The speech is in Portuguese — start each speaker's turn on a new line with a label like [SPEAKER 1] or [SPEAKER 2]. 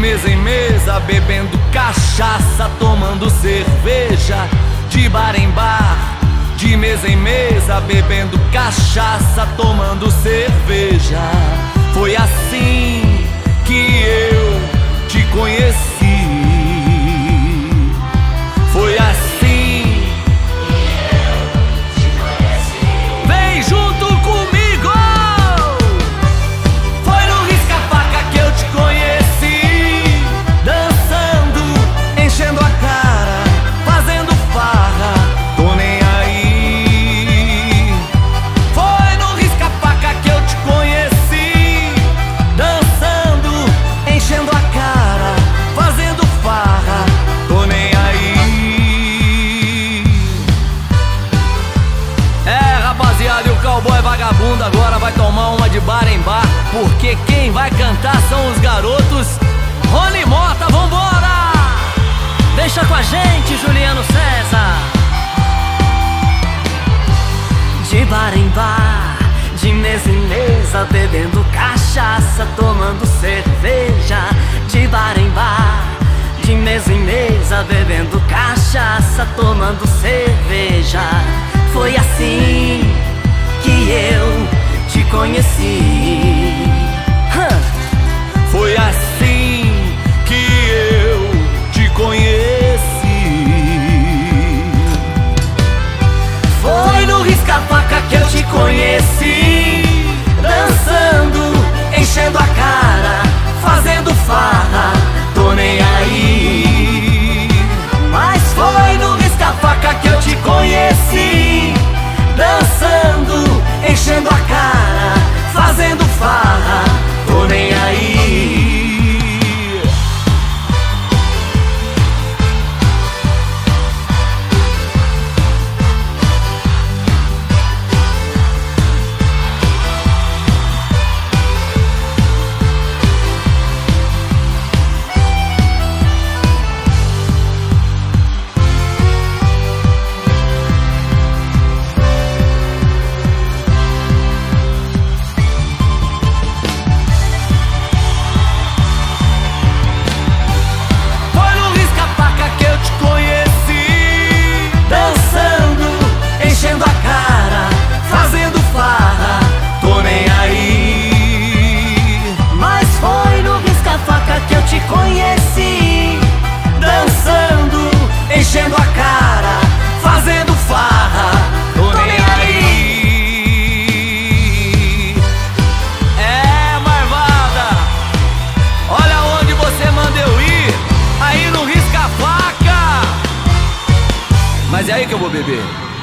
[SPEAKER 1] mesa em mesa, bebendo cachaça, tomando cerveja, de bar em bar, de mesa em mesa, bebendo cachaça, tomando cerveja. Foi assim que eu te conheci. Foi assim que eu te conheci. Vem junto comigo! Foi no risca-faca que eu te conheci, dançando, enchendo a cara, fazendo farra, tô nem aí. Foi no risca-faca que eu te conheci, dançando, enchendo a cara, fazendo farra, tô nem aí. É, rapaziada, e o cowboy vagabundo agora vai tomar uma de bar em bar, porque quem vai cantar são os garotos Rony Mota. Vambora!
[SPEAKER 2] Deixa com a gente, Juliano César. De bar em bar, de mesa em mesa, bebendo cachaça, tomando cerveja. De bar em bar, de mesa em mesa, bebendo cachaça, tomando cerveja. Foi assim que eu te conheci.
[SPEAKER 1] Foi assim que eu te conheci.
[SPEAKER 2] Foi no risca-faca que eu te conheci, dançando, enchendo a cara, fazendo farra, tô nem aí. Mas foi no risca-faca que eu te conheci, dançando, enchendo a cara, fazendo farra, tô nem aí. Conheci, dançando, enchendo a cara, fazendo farra, tô nem aí.
[SPEAKER 1] É, marvada, olha onde você manda eu ir, aí no risca-faca. Mas é aí que eu vou beber.